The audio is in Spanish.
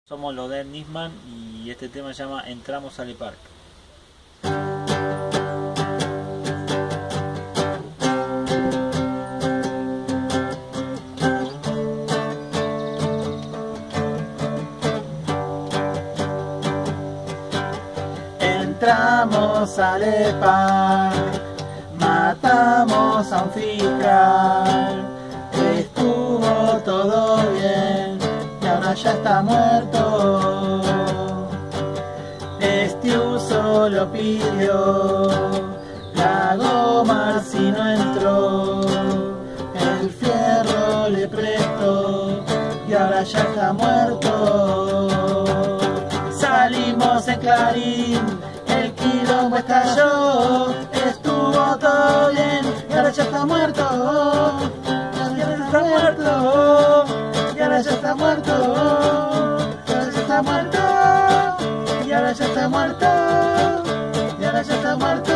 Somos los de Nisman y este tema se llama Entramos al Park. Entramos al park, matamos a un fiscal, estuvo todo bien y ahora ya está muerto. Este uso lo pidió, la goma si no entró, el fierro le prestó y ahora ya está muerto. Salimos en Clarín, el quilombo estalló, estuvo todo bien y ahora ya está muerto. Y ahora ya está muerto, y ahora ya está muerto, y ahora ya está muerto, y ahora ya está muerto, y ahora ya está muerto.